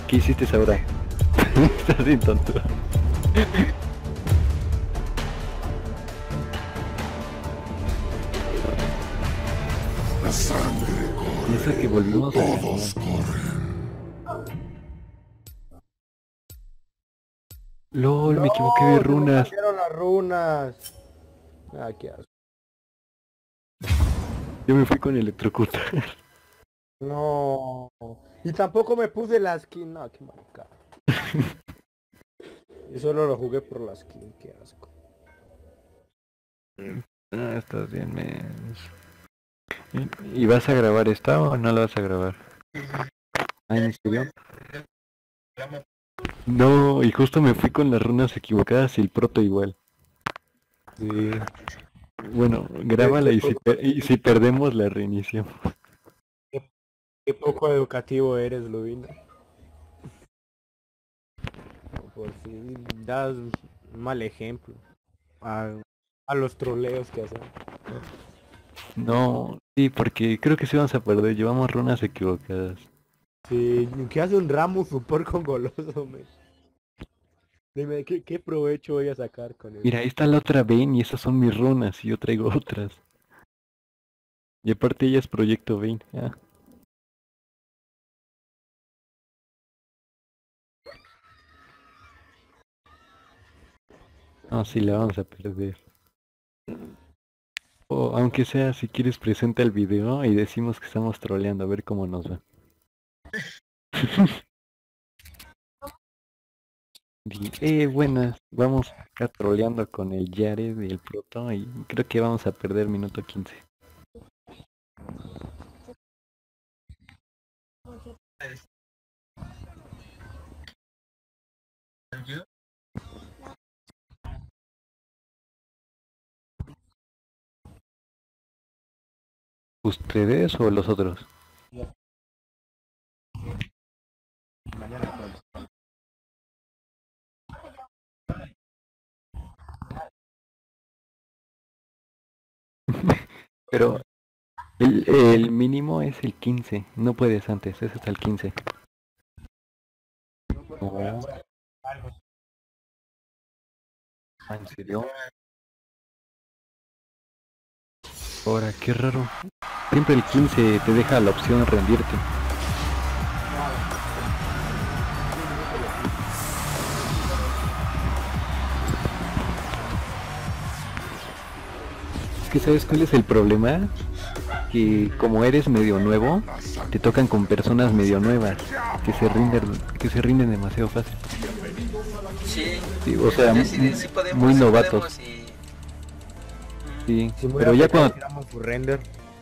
¿Qué hiciste ahora? Estás bien tonto. La sangre Y eso que volvimos a todos ganar. corren. LOL, me equivoqué de ¡No! Se me runas. cambiaron las runas. Ah, qué asco. Yo me fui con electrocutar. No. Y tampoco me puse la skin. No, qué marica. Yo solo lo jugué por la skin, qué asco. Ah, estás bien, mens. ¿Y vas a grabar esta o no la vas a grabar? Ah, ¿en serio? No, y justo me fui con las runas equivocadas y el proto igual. Sí. Bueno, grábala y y si perdemos la reiniciamos. Qué poco educativo eres, Lubina. Por si das un mal ejemplo a los troleos que hacen. No, sí, porque creo que sí vamos a perder, llevamos runas equivocadas. Sí, ¿qué hace un ramo super con goloso, men? Dime, ¿qué provecho voy a sacar con eso? Mira, ahí está la otra Vayne y esas son mis runas y yo traigo otras. Y aparte ella es Proyecto Vayne. Ah. No, sí, la vamos a perder. O aunque sea, si quieres presenta el video y decimos que estamos troleando, a ver cómo nos va. Buenas, vamos acá troleando con el Jared y el Proto y creo que vamos a perder minuto 15. ¿Ustedes o los otros? Mañana pues. Pero el mínimo es el 15, no puedes antes, es hasta el 15. No. Ah, ¿en serio? Ahora, qué raro. Siempre el 15 te deja la opción de rendirte. Es que ¿sabes cuál es el problema? Que como eres medio nuevo, te tocan con personas medio nuevas, que se rinden demasiado fácil. Sí, Sí, o sea, sí podemos, muy sí novatos. podemos y... Sí, Si pero ya cuando... su render.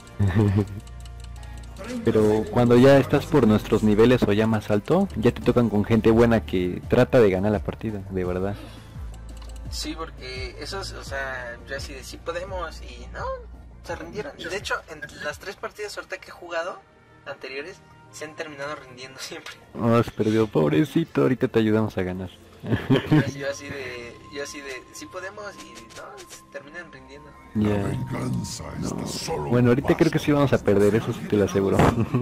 Pero cuando ya estás por nuestros niveles o ya más alto, ya te tocan con gente buena que trata de ganar la partida, de verdad. Sí, porque esos, o sea, yo así de sí podemos y no, se rindieron. De hecho, en las 3 partidas ahorita que he jugado, anteriores, se han terminado rindiendo siempre. Oh, has perdido, pobrecito, ahorita te ayudamos a ganar. Yo así de, sí podemos y no, se terminan rindiendo. La Ya. venganza está solo Bueno, un ahorita paso creo que sí vamos a perder, eso sí te lo aseguro.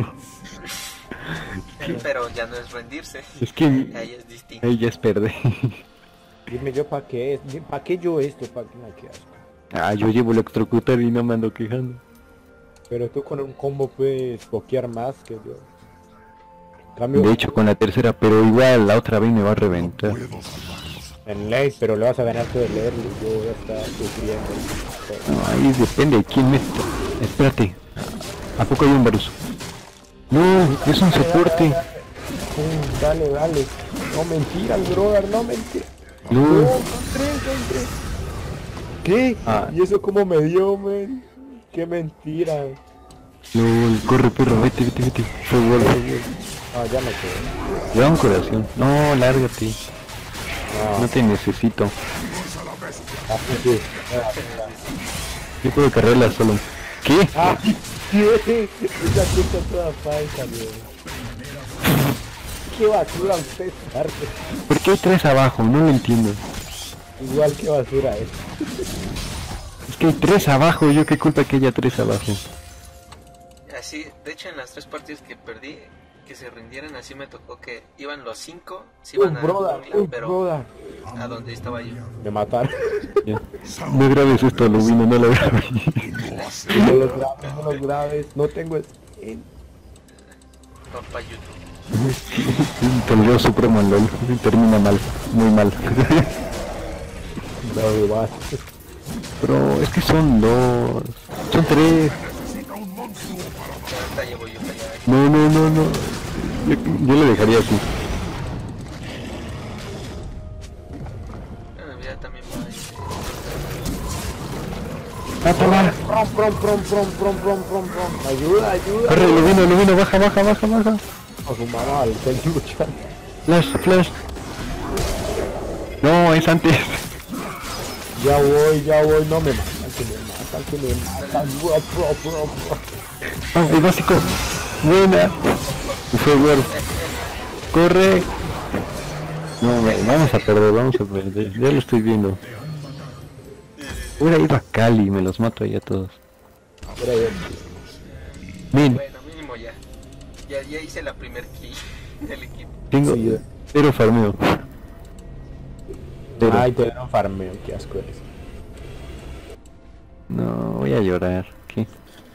Pero ya no es rendirse. Es que Ahí es distinto. ella es perder. Dime yo para qué es, para qué yo esto, para qué no, qué asco. Ah, yo llevo electrocutar y no me ando quejando. Pero tú con un combo puedes pokear más que yo. Cambio De hecho, con la tercera, pero igual la otra vez me va a reventar. puedo salvarlos. en late, pero le vas a ganar todo el early. Yo voy a estar sufriendo. No, ahí depende de quién meta. Espérate, ¿a poco hay un Varus? No, es un soporte. Dale, dale. No mentiras, brother, no mentiras. No, No, son tres. ¿Qué? Ah. ¿Y eso cómo me dio, men? Qué mentira. LOL, corre perro, vete. Fue gol. Ah, ya me quedé. Lleva un corazón. No, lárgate. No te necesito. Así que. Yo puedo cargarla solo. ¿Qué? ¡Ah! ¿Qué? Esa cosa toda falsa, weón. ¿Qué basura usted, Marte? ¿Por qué hay 3 abajo? No lo entiendo. Igual que basura es. Es que hay 3 abajo, yo qué culpa que haya 3 abajo. Así, de hecho en las 3 partidas que perdí, que se rindieran. Así me tocó que iban los 5, se iban a jungla, pero broda. a donde estaba yo. Me mataron. Ya. No grabes esto, Lubino, no lo grabes. No los grabes, no los grabes. No tengo skin. Papá YouTube. Perdió Supremo en LOL. Termina mal, muy mal. No, igual. Pero es que son 2. Son 3. Ahorita llevo yo para allá. No. Yo le dejaría así. Bueno, ya también va ahí. ¡Mátala! Prom. Ayuda. Corre, Lubino, baja. A su mamá, al centro luchando. Flash. No, es antes. Ya voy, no me matan, que me matan. Bro. Ah, el básico. Buena. Fue bueno. Corre. No, vamos a perder. Ya lo estoy viendo. Hubiera ido a Cali, me los mato ahí a todos. Bien, Bueno, mínimo ya. Ya hice la primer kill del equipo. tengo Sí, 0 farmeo. Pero, Ay, te dieron farmeo, qué asco eres. no, voy a llorar. ¿Qué?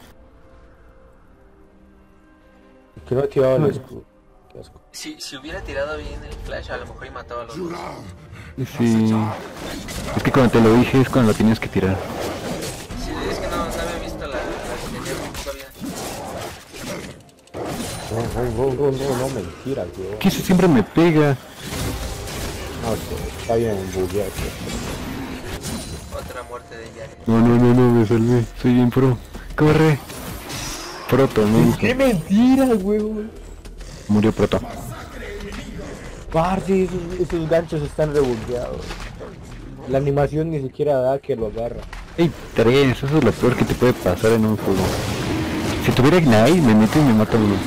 Que no he tirado el escudo. Qué asco. Si hubiera tirado bien el flash, a lo mejor y mataba a los dos. Sí. Es que cuando te lo dije es cuando lo tienes que tirar. Sí, es que no había visto la que tenía todavía. No, mentira, tío. Que ese siempre me pega. No, está bien, bugueado. Otra muerte de Yari. No, me salvé. Soy bien pro. Corre. Proto, ¿no? ¡Qué mentira, weón! Murió Proto. Parce, esos ganchos están rebugueados. La animación ni siquiera da que lo agarra. Ey, 3, eso es lo peor que te puede pasar en un juego. Si tuviera Ignite, me meto y me mata uno.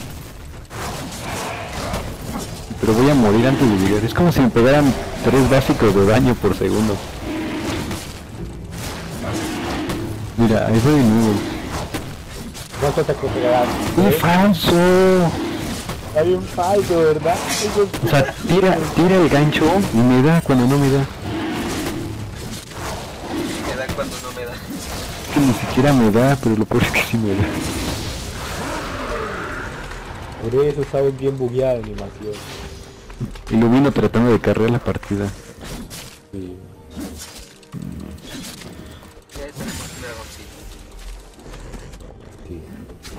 Pero voy a morir antes de llegar. Es como si me pegaran 3 básicos de daño por segundo. Mira, eso de nuevo. ¿Cuánto te pegarás? ¡Un falso! Hay un falso, ¿verdad? O sea, tira el gancho y me da cuando no me da. Me da cuando no me da. Que ni siquiera me da, pero lo peor es que sí me da. Por eso sabes bien bugueada la animación. Y lo vino tratando de cargar la partida. Sí. Ya tenemos un dragoncito. Sí.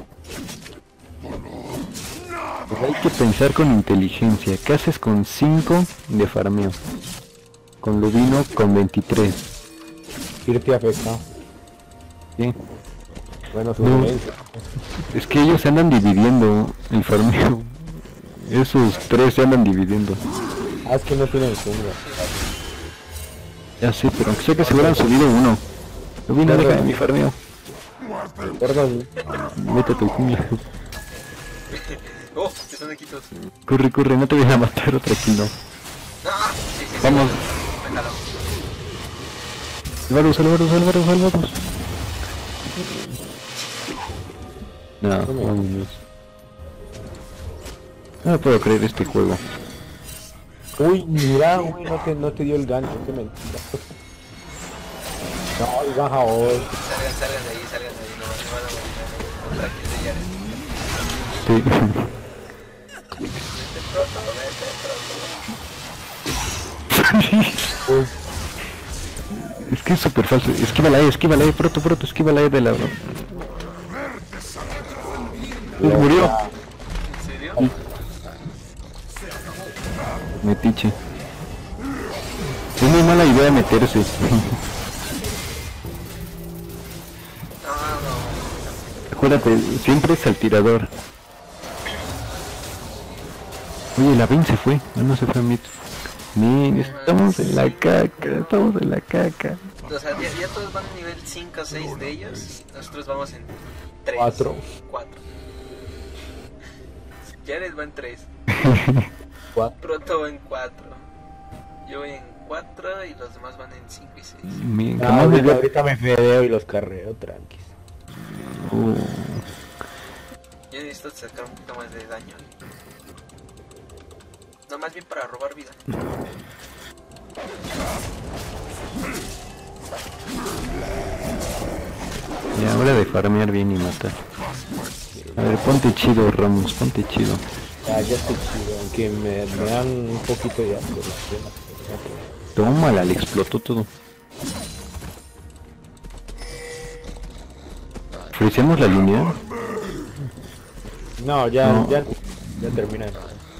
Pues hay que pensar con inteligencia. ¿Qué haces con 5 de farmeo? Con Lubino con 23. Irte a FK. ¿Sí? Bueno, No. sugerencia. Es que ellos se andan dividiendo el farmeo. Esos 3 se andan dividiendo. Ah, es que no tienen jungla. Ya sé, pero aunque sea que se hubieran subido uno. Lubino, déjame mi farmeo. Perdón. Vete a tu jungla. ¡Oh! Que están aquí todos. Corre, no te voy a matar otra kill, no. ¡No! Sí. Vamos. Déjalo. Salvaros. No, vámonos. No me puedo creer este juego. Uy, mira, güey, no te dio el gancho, qué mentira. No, y baja hoy. Salgan de ahí, no van a morir. Otra kill de Yari. Sí. Es que es súper falso. Esquívala ahí, Proto, esquívala ahí de la... Murió. ¿En serio? Metiche. Es muy mala idea meterse. No. Acuérdate, siempre es al tirador. Oye, la Vin se fue. No se fue a mid. Bien, estamos en la caca. O sea, ya todos van a nivel 5 o 6 de ellos. Nosotros vamos en 3. 4. 4. Jared va en 3. 4. Proto va en 4. Yo voy en 4 y los demás van en 5 y 6. Bien, Ah, jamás me ahorita me fedeo y los carreo, tranquis. Yo necesito sacar un poquito más de daño. No, más bien para robar vida. Ya, hora de farmear bien y matar. A ver, ponte chido, Ramos, ponte chido. Ya estoy chido, aunque me dan un poquito de asco. Tómala, le explotó todo. ¿Frisemos la línea? No, ya, No. ya terminé.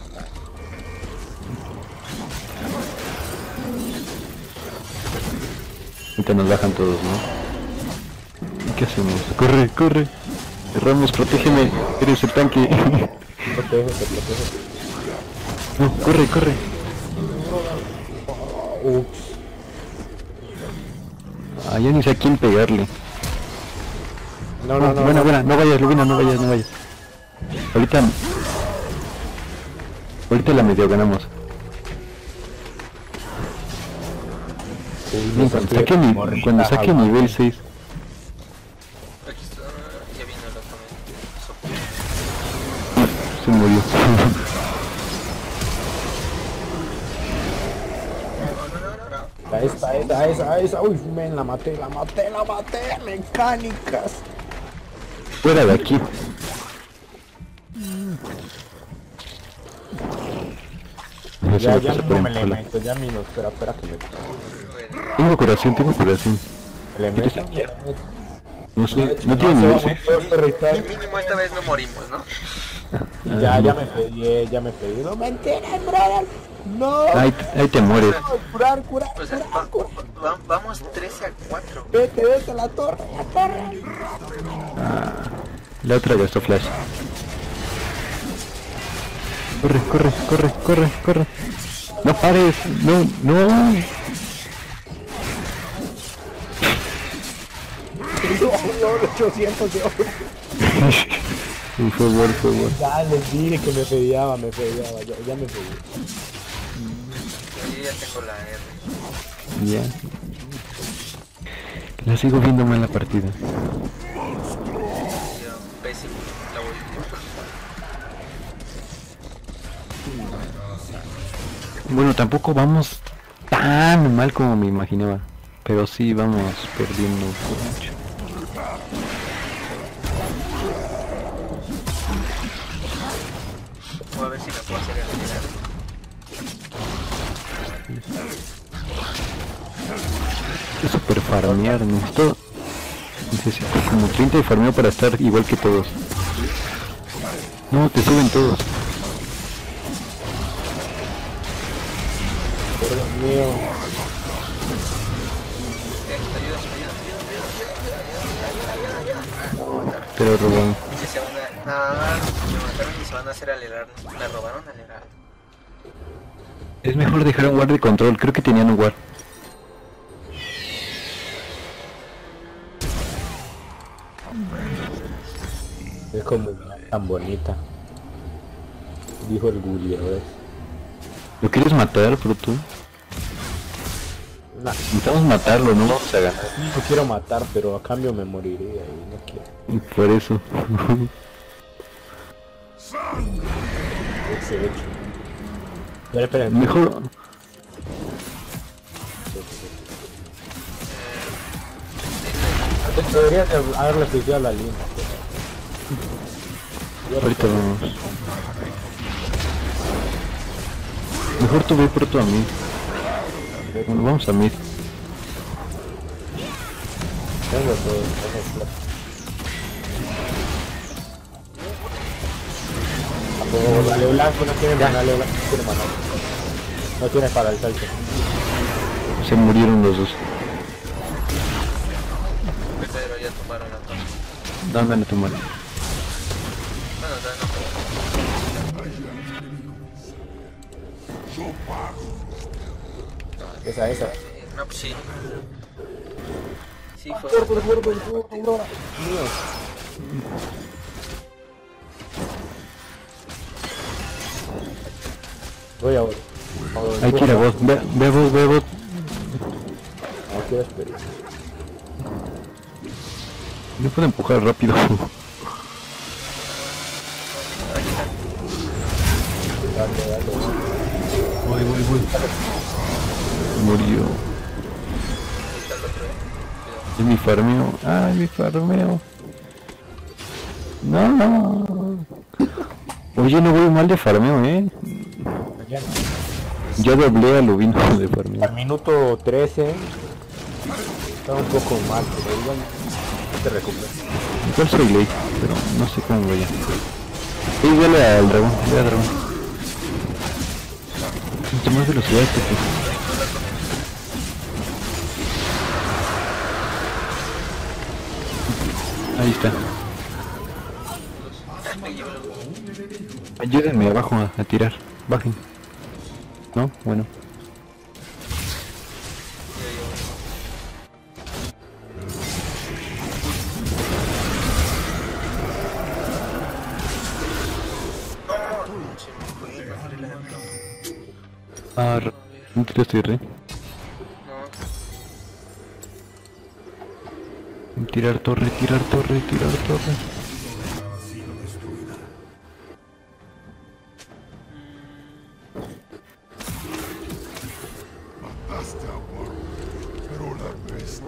Ahorita nos bajan todos, ¿no? ¿Qué hacemos? ¡Corre, corre! Ramos, protégeme, eres el tanque. Te protejo. No, corre, corre. Ups. Ah, ya ni sé a quién pegarle. No, Buena, buena, no vayas, Lubina, no vayas. Ahorita la medio ganamos. Bien, cuando saque nivel 6. Aquí está, ya vino el otro. Se murió. Esa. Uy, men, la maté. Mecánicas. Fuera de aquí. Ya no me le meto, ya mismo, espera que me... Tengo curación. Le meto. No sé, no tiene nivel 6. Mínimo esta vez no morimos, ¿no? Ya me pedí. No mentiras, brother. No. Ahí te mueres. Curar. O sea, vamos 13-4. Vete, la torre. La otra gastó flash. Corre. No pares, no. No, 800 de oro. Fue bueno. Ya les dije que me peleaba, ya me pedí. Yo ya tengo la R. Ya. La sigo viendo mal la partida. Yo, pésimo, la voy. Bueno, tampoco vamos tan mal como me imaginaba. Pero sí vamos perdiendo por mucho. Voy a ver si me puedo hacer el Es super farmear, necesito como 30 de farmeo para estar igual que todos. No, te suben todos. Dios mío. Pero robaron. Que se van a... No, me mataron y se van a hacer alerar. Me robaron alerar. Es mejor dejar un guard de control, creo que tenían un guard. Es como tan bonita. Dijo el Gulli, ¿ves? ¿Lo quieres matar, pero tú? Nah, Intentamos matarlo, no vamos a ganar. no quiero matar, pero a cambio me moriría y no quiero. Por eso. Ese hecho. Espera. Mejor... Deberías haberle pillado la línea. Ahorita vamos. Mejor tú ve pronto a mí. Bueno, vamos a mí. Tengo todo. Dale blanco, no tiene mana, dale blanco, no tiene mana. No tiene para el salto. Se murieron los dos. Pero ya tomaron la torre. Dame tu mano. Bueno, todavía no. Esa. No, pues sí. Sí, fue. Voy a ver. Hay que ir a vos. Ve vos. No quiero esperar. No puedo empujar rápido. Voy. Murió. Ahí está el otro, Es mi farmeo. Ay, mi farmeo. No. Oye, no voy mal de farmeo, Ya. Ya doblé a Lubino de farmeo. Al minuto 13 está un poco mal, pero igual te recuperas. Igual soy late, pero no sé cómo vaya. Sí, dale al dragón, dale al dragón. Mucho más velocidad este que... Ahí está. Ayúdenme abajo a tirar. Bajen. ¿No? Bueno. Ah, no tiraste re. Tirar torre. Mataste a Warwick, pero la bestia.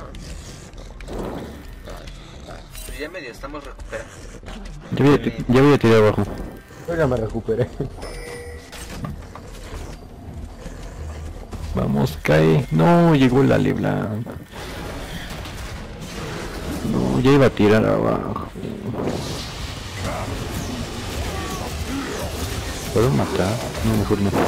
Pero ya medio estamos recuperando. Ya voy a tirar abajo. Yo ya me recuperé. Vamos, cae. No, llegó la Leblanc. No, ya iba a tirar abajo. ¿Puedo matar? No, mejor no.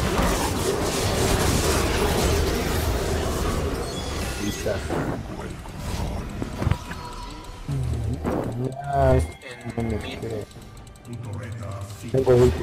No me En quiere. Tengo ulti.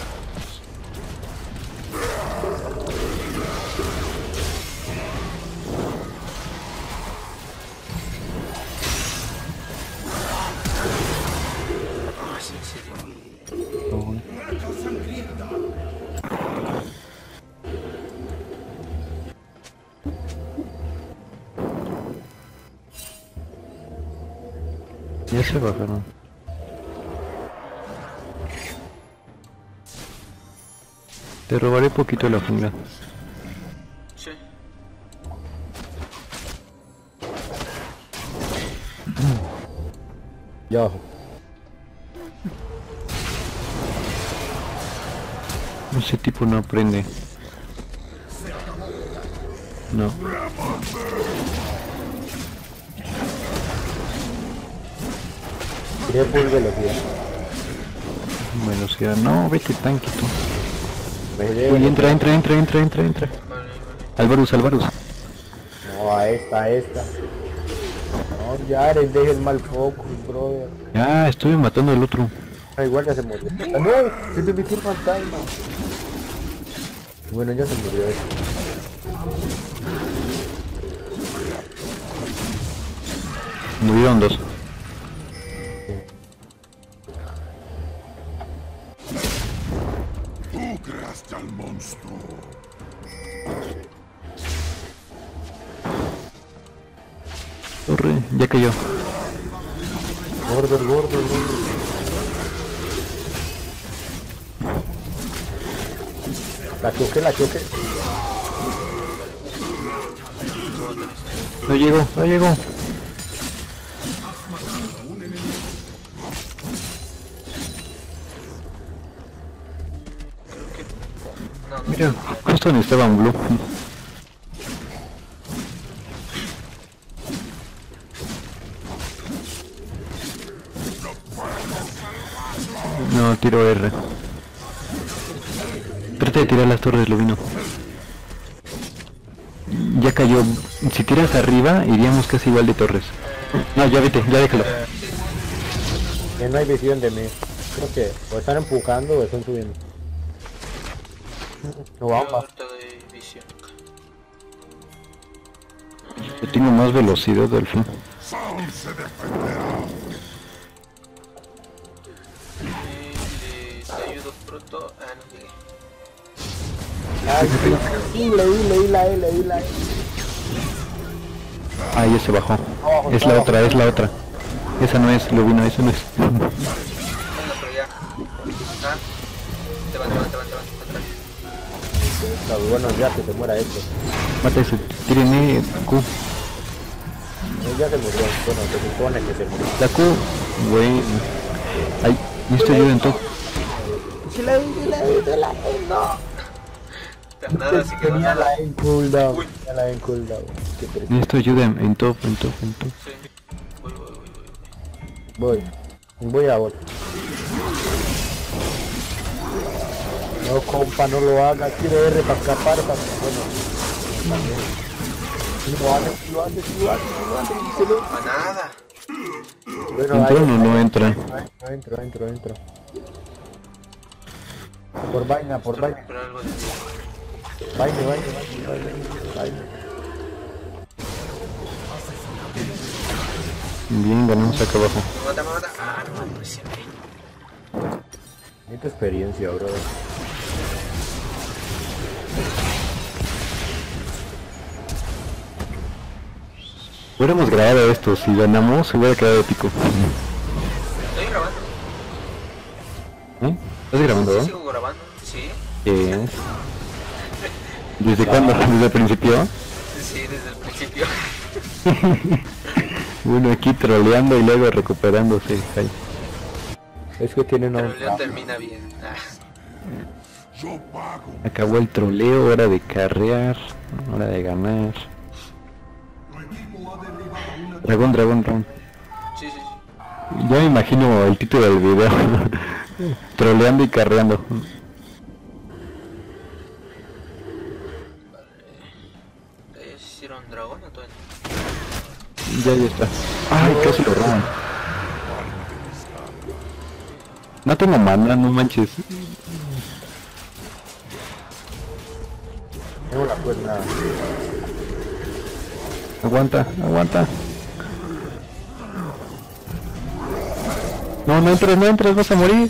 Ya se bajaron. Te robaré poquito la jungla. Sí. Ya. Ese tipo no aprende. No. Quería full velocidad. Velocidad. No, vete tanque tú. Me Uy, entra. Vale. Alvarus. No, a esta. No, ya eres, deja el mal focus, brother. Ah, estuve matando al otro. Ah, igual ya se murió. Ah, no, se me metió el fantasma. Bueno, ya se murió eso. Murieron dos. Tú creaste al monstruo. Torre, ya cayó. Gordo. La choque. No llegó. Mira, justo necesitaba un blue. No, tiro R. Trata de tirar las torres, Lubino. Ya cayó. Si tiras arriba, iríamos casi igual de torres. No, ya vete, ya déjalo. Que no hay visión de mí. Creo que o están empujando o están subiendo. No Yo vamos. ahorita doy visión. Yo tengo más velocidad al fin. Sound se defenderá. Te ayudo pronto. Ah, no llegué. Ay, sí, leí la E. Ah, ya se bajó. Es la otra. Esa no es, Lubino, esa no es. Anda, pero ya. Ah. Te va atrás. Bueno, ya que se muera esto. Mata eso, tírenme Q. Ya se murió. Bueno, se supone que se murió. La Q, bueno. Ay, necesito ayuda en todo. No. Nada, así que Tenía la en cooldown. Uy. Tenía la en cooldown. Qué triste. Necesito ayuda en top. Sí. Voy. Voy a bot. No, compa, no lo haga. Quiero R para escapar. Bueno. Si lo hace. A nada. Bueno, ¿Entra o no entra? Entro. Por vaina. Pero algo de... Vaina. Bien, ganamos acá abajo. Me mata. Ah, no, pues siempre. Necesito experiencia, bro. Hubiéramos grabado esto, si ganamos hubiera quedado épico. Estoy grabando. ¿Eh? ¿Estás grabando? Sí, sigo grabando. Sí. ¿Qué es? ¿Desde cuándo? ¿Desde el principio? Sí, desde el principio. Uno aquí troleando y luego recuperándose. Ay. Es que tienen Pero un... León termina bien. Ah. Yo pago. Acabó el troleo, hora de carrear, hora de ganar. Dragón. Sí. Ya me imagino el título del video. Troleando y carreando. ¿Hicieron dragón o todavía Ya está. Ay, casi lo roban. No tengo mana, no manches. Tengo la cuerda. Aguanta. No entres, vas a morir.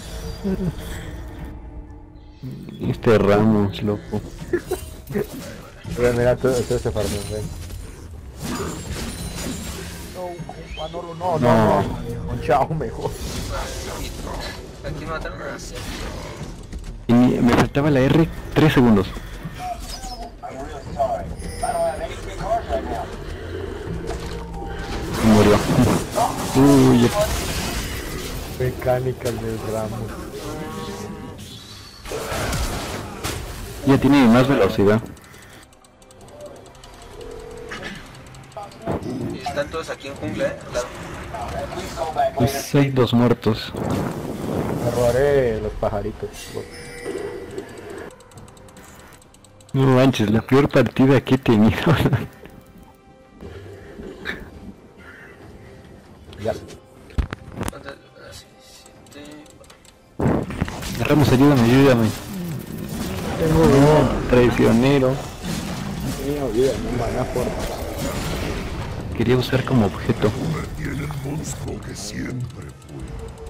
Este Ramos, loco. Mira, todo se farmó, ven. No. Chao, mejor. Aquí no mataron nada. Y me faltaba la R 3 segundos. Murió. Uy, Mecánicas del Ramos. ya tiene más velocidad. Y están todos aquí en jungla, al lado. Pues hay 2 muertos. Me robaré los pajaritos. No manches, la peor partida que he tenido. Ya. Así, 7... Ramos, ayúdame. No, traicionero. No maná por... Quería usar como objeto. Convertir en el monstruo que siempre fue.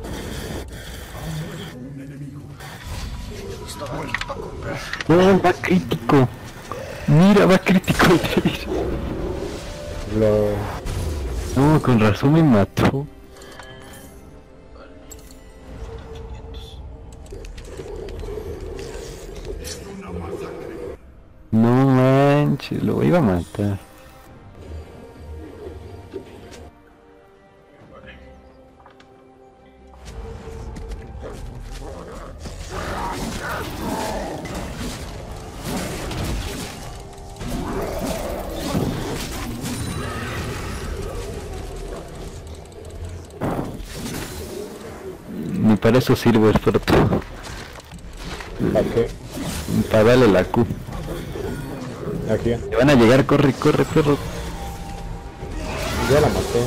Esto va aquí para comprar. No, va crítico. Mira, va crítico el Tracer. No, con razón me mató. No manches, lo iba a matar. Ni para eso sirve el fruto. ¿Para qué? Para darle la Q. Aquí. Te van a llegar, corre, perro. Ya la maté.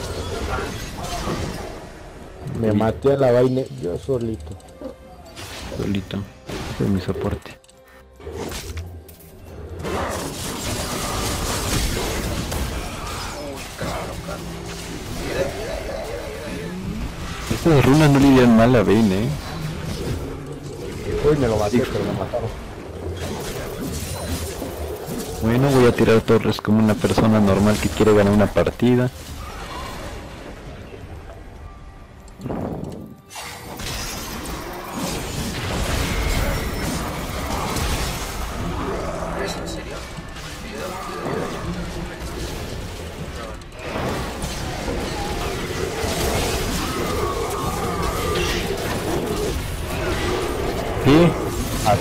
Me maté a la vaina yo solito. Solito. Ese es mi soporte. Estas runas no le dieron mal a Vayne, Uy, me lo maté, pero me mataron. Bueno, voy a tirar torres como una persona normal que quiere ganar una partida.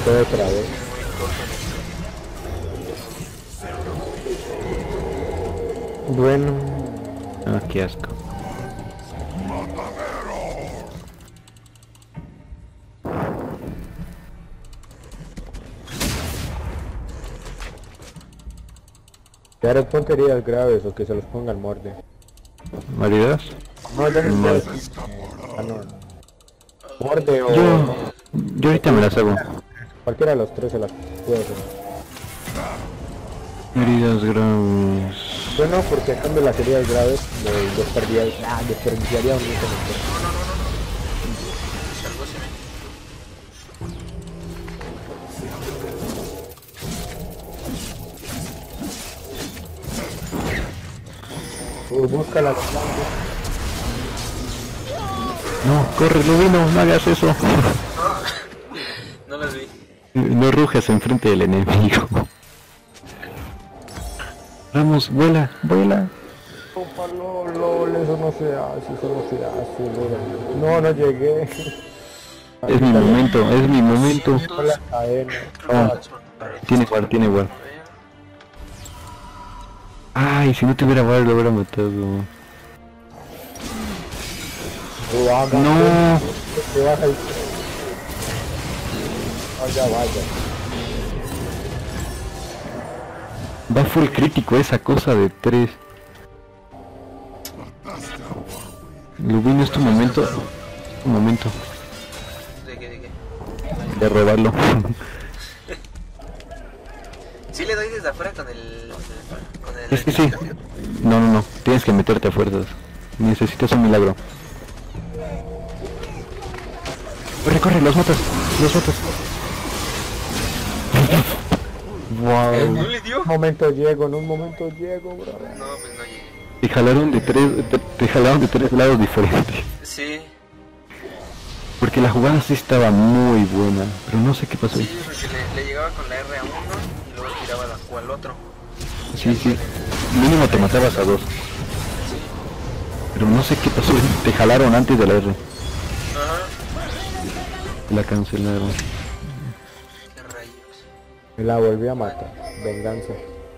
todo otra vez. Bueno. Ah, qué asco. Que ahora ponte heridas graves o que se los ponga al morde. ¿Maridas? No, ya no No. sé. Ah, no. Morde o... Yo ahorita me las hago. Cualquiera de los tres se las puede hacer. Heridas graves. Bueno, porque a cambio las heridas graves desperdiciaría un hijo de... Algo así. Busca la... No, corre, Lubino, no hagas eso. No las vi. No rujas enfrente del enemigo. Vamos, vuela, vuela. Opa, lol, eso no se hace, eso no se hace, lol. No, no llegué. Es mi momento, es mi momento. Con la cadena. Oh, tiene igual, tiene igual. Ay, si no tuviera igual lo hubiera matado. No. Se baja el... Vaya, vaya. Va full crítico esa cosa de 3. Lubino, es tu momento. Tu momento ¿De qué? de robarlo. Sí le doy desde afuera con el... Sí. No. Tienes que meterte a fuerzas. Necesitas un milagro. Corre, los matas. Wow. ¿No le dio? En un momento llego, bro. No, pues no llegué. Te jalaron de tres lados diferentes. Sí, Porque la jugada sí estaba muy buena, pero no sé qué pasó. sí, porque le llegaba con la R a uno y luego tiraba la Q al otro. Sí. Mínimo te matabas a 2. Pero no sé qué pasó. Te jalaron antes de la R. Ajá. La cancelaron. Qué rayos. Me la volví a matar. Venganza.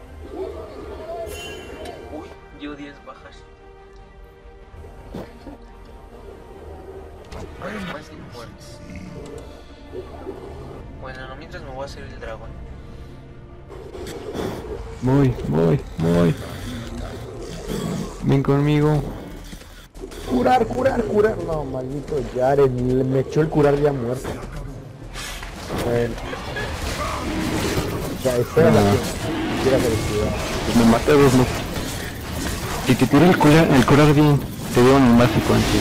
Uy, dio 10 bajas. Bueno, más de muertes. Bueno, no, mientras me voy a hacer el dragón. Voy. Ven conmigo. Curar. No, maldito Yare, me echó el curar ya muerto. Bueno. O sea, espera la quiera felicidad. Me maté a 2, no. Si te tiré el curar bien, te veo en el básico antes.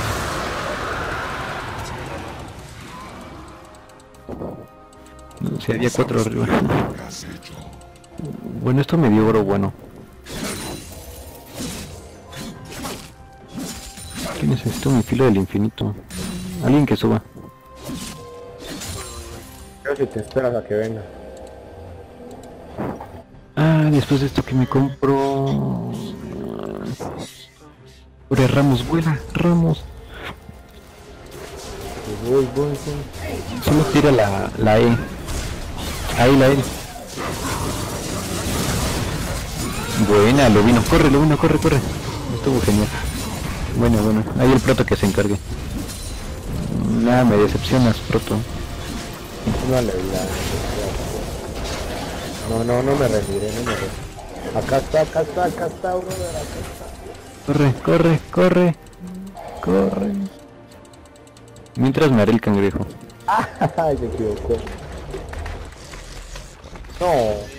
No, si había 4 arriba. ¿Qué has hecho? Bueno, esto me dio oro bueno. ¿Qué necesito? Mi filo del infinito. Alguien que suba. Creo que te esperas a que venga. Ah, después de esto que me compro... Ore, Ramos, vuela, Ramos. Voy. Solo tira la E. Ahí la E. Buena, Lubino. Corre, Lubino, corre. Estuvo genial. Bueno. Ahí el proto que se encargue. Nada, me decepcionas, proto. No le No me rendiré, Acá está, brother, acá está. Corre. Mientras me haré el cangrejo. Ay, se equivocó. No.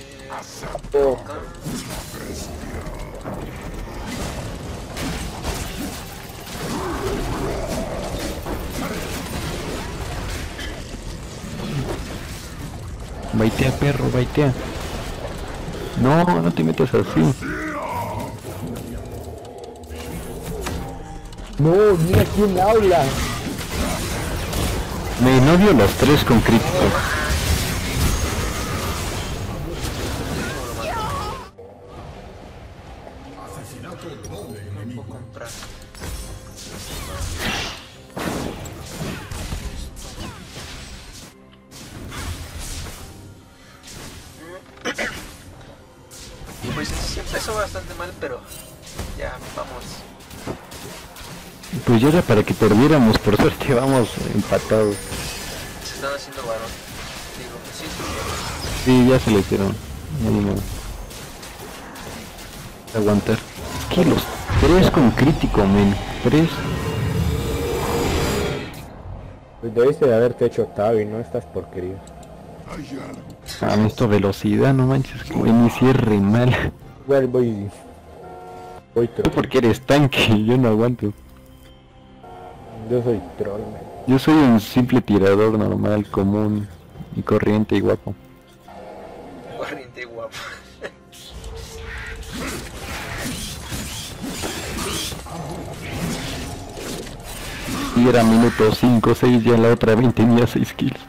Baitea, perro, baitea. No te metas así. No, mira quién habla. Me novio los 3 con crítico. No puedo comprar. Pues sí empezó bastante mal, pero ya vamos. Pues ya era para que perdiéramos, por suerte vamos empatados. Se están haciendo varón. Digo, sí, Sí, ya se le hicieron. No hay nada. Aguantar. Es que los 3 con crítico, men. 3. Pues debiste de haberte hecho Tabi, no estas porquerías. Hay algo. Ah, esto velocidad, no manches, que me inicié re mal. Igual voy Tú troll. porque eres tanque, yo no aguanto. Yo soy troll, man. Yo soy un simple tirador normal, común y corriente y guapo. corriente guapo. Y era minuto 5, 6, ya la otra 20 tenía 6 kills.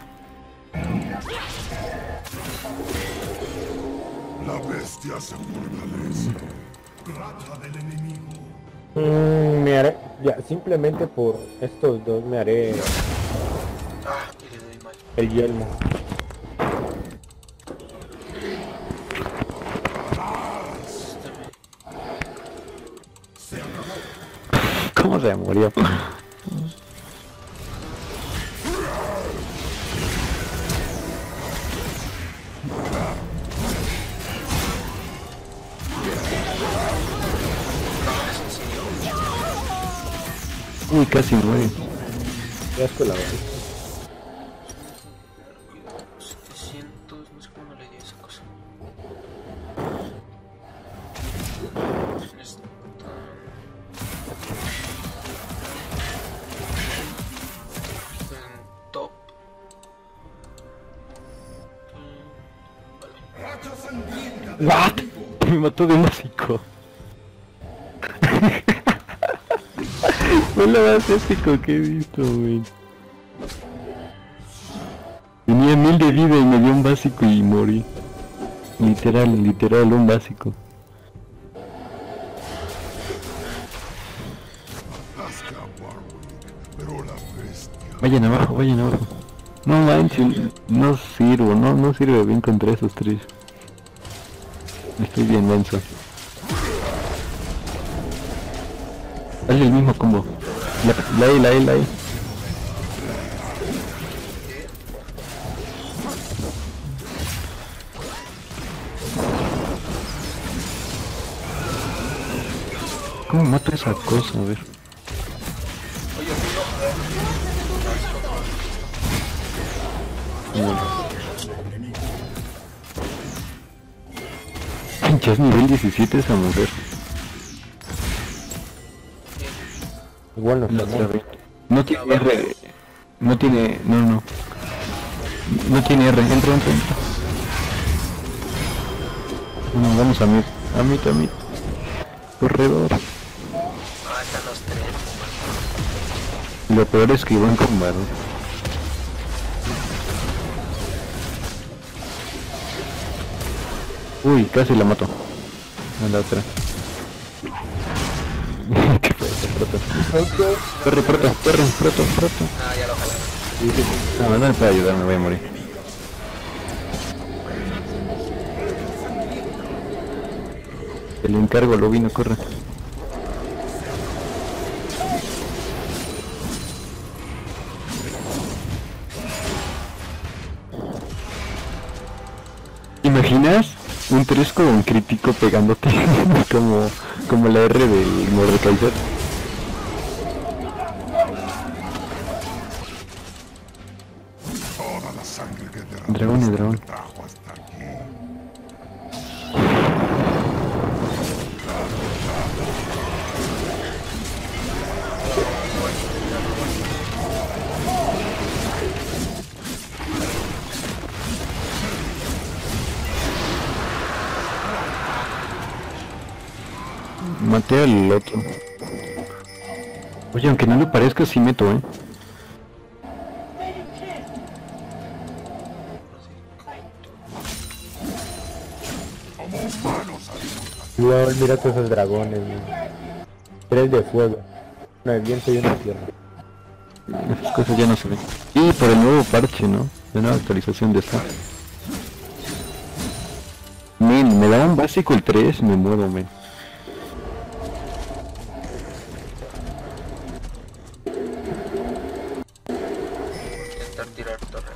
La bestia se fortalece. Trata del enemigo. Me haré, ya, simplemente por estos dos me haré Ah, y le doy mal. el yelmo. ¿Cómo se murió? Uy, casi muere. Ya es con la verdad. 700, no sé cómo no le dio esa cosa. En top. Vale. What? Me mató de básico. Fue lo más épico que he visto, güey. Tenía 1000 de vida y me dio un básico y morí. Literal, un básico. Atasca a Warwick, pero la bestia. Vayan abajo, vayan abajo. No manches, no sirvo, no sirve bien contra esos 3. Estoy bien denso. Dale el mismo combo. La E. ¿Cómo mato esa cosa? A ver. Ya es nivel 17 esa mujer. Igual no La sé. otra vez. No tiene R. No tiene. No. No tiene R. Entra. No, vamos a mid. A mid. Corredor. Ah, están los tres. Lo peor es que van con varón. Uy, casi la mato. A la otra. ¿Qué fue eso, proto? Corre, proto. Ah, ya lo jalaron. No me puede ayudar, me voy a morir. El encargo lo vino, corre. ¿Imaginas un 3 con un crítico pegándote como la R del Mordekaiser? Toda la sangre que derramó Dragón. me trajo hasta aquí. Maté al otro. Oye, aunque no le parezca, sí meto, Igual mira todos esos dragones, man. 3 de fuego, uno de viento y uno de tierra. Esas cosas ya no se ven. Y por el nuevo parche, ¿no? De nueva actualización de esta. Men, me da un básico el 3, me muero, men. Intentar tirar torre.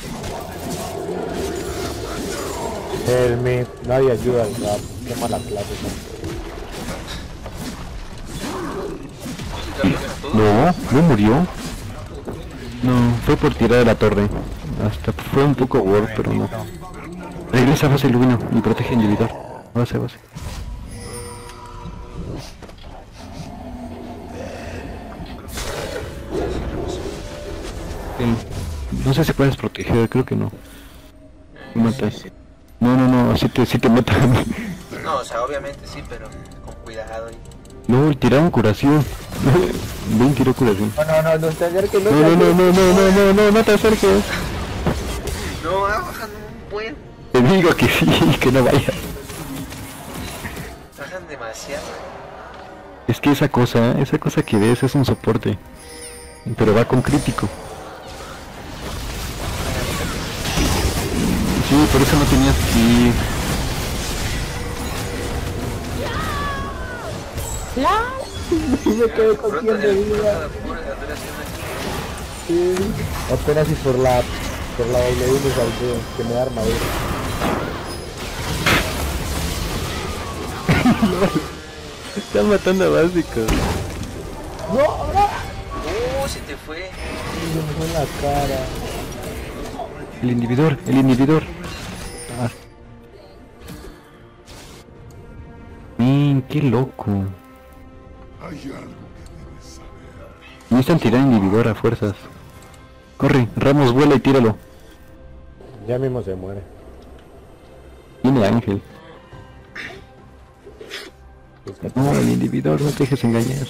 Helmet, nadie ayuda al rap. Qué mala clase, No, no murió. No, fue por tirar de la torre. Hasta fue un poco word, pero no. Regresa a base Lubino y protege individual. Base. No sé si puedes proteger, creo que no. Me matas. No, sí te matan. No, o sea, obviamente sí, pero con cuidado. No, tiraron curación. Ven, tiró curación. No te acerques, No te acerques. No, bajan un buen. Te digo que sí, que no vayas. Bajan demasiado. Es que esa cosa que ves es un soporte. Pero va con crítico. Sí, por eso no tenías que ir. me quedé con 100 de vida. Sí. Apenas y por la W me salté, que me da armadura. Están matando a básicos. No, se te fue. Me fue en la cara. El inhibidor. Ah. Qué loco. Hay algo que debes saber. Necesitan tirar inhibidor a fuerzas. Corre, Ramos, vuela y tíralo. Ya mismo se muere. Tiene Ángel. No, el inhibidor, no te dejes engañar.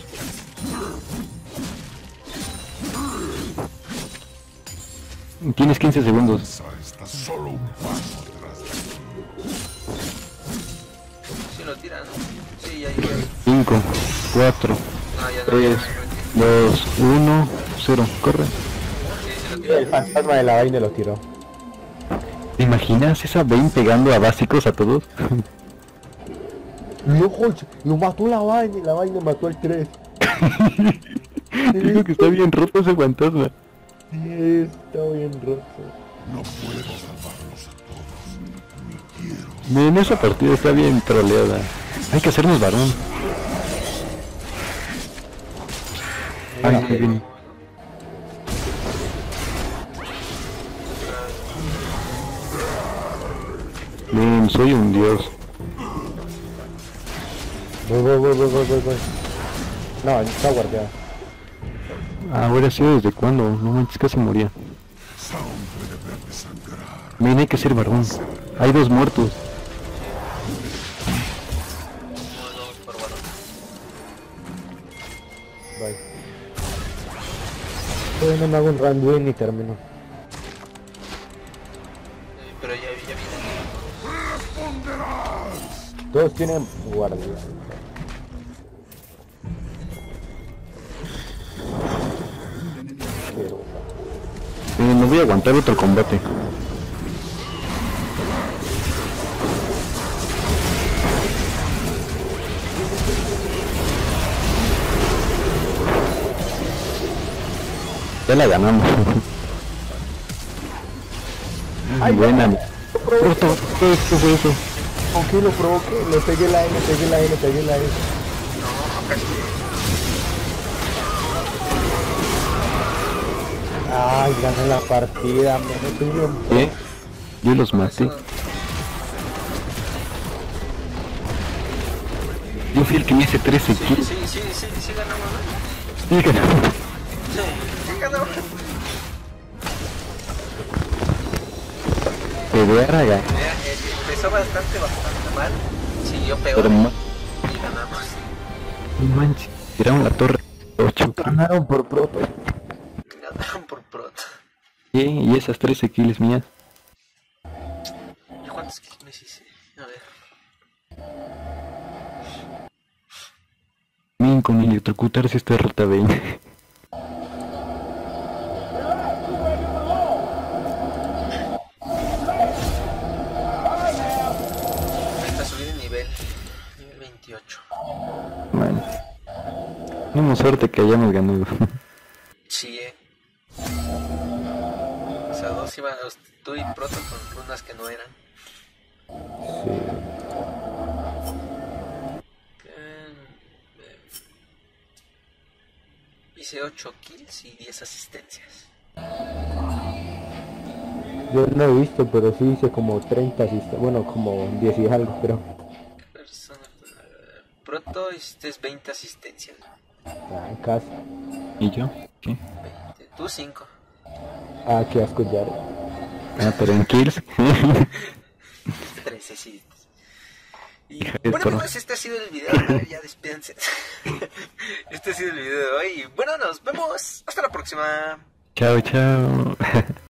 Tienes 15 segundos. Está solo un paso atrás de ti. Si lo tiran, ¿no? Sí, ya llegó. 5, 4, No, ya no. 3, 2, 1, 0. Corre. Sí, sí lo El fantasma de la vaina lo tiró. ¿Te imaginas esa Vayne pegando a básicos a todos? Lo mató la vaina mató el 3. Te digo que está bien roto ese fantasma. Sí, está bien roto. No puedo salvarlos a todos. Ni quiero. Men, esa partida está bien troleada. Hay que hacernos varón. Ay, qué bien. Men, soy un dios. Voy. No, está guardiado. Ahora sí, ¿desde cuándo? No manches, casi moría. Sound puede verte sangrar. Men, hay que ser varón. Hay 2 muertos. vamos por varón. Bye. Todavía no me hago un run ni termino. Pero ya viene. Todos tienen guardia. No voy a aguantar otro combate. Ya la ganamos. Buena. Esto fue eso. ¿Con qué lo provoqué? Le pegué la N. Ay, gané la partida, me estoy bien. ¿Qué? Yo los maté. Yo fui el que me hice 13 kills. Sí, ganamos, ¿no? Sí, ganamos. Sí, ganamos. Te verga. Mira, empezó bastante mal. Siguió peor. Pero Y ganamos. no manches, tiraron la torre 8. Ganaron por proto. Ganaron por proto. Y esas 13 kills mías. ¿Y cuántos kills me hice? A ver. Min con electrocutarse esta rota 20. Tenemos suerte que hayamos ganado. Sí, O sea, dos iban tú y Proto con runas que no eran. Sí. Hice 8 kills y 10 asistencias. Yo no he visto, pero sí hice como 30 asistencias. Bueno, como 10 y algo, pero... Proto hiciste 20 asistencias. Ah, casi. ¿Y yo? ¿Qué? 20. Tú 5. Ah, qué asco ya. Ah, pero en kills. 13, sí. Y Javier, bueno, por- amigos, este ha sido el video. A ver, ya despídense. Este ha sido el video de hoy. Bueno, nos vemos. Hasta la próxima. Chao, chao.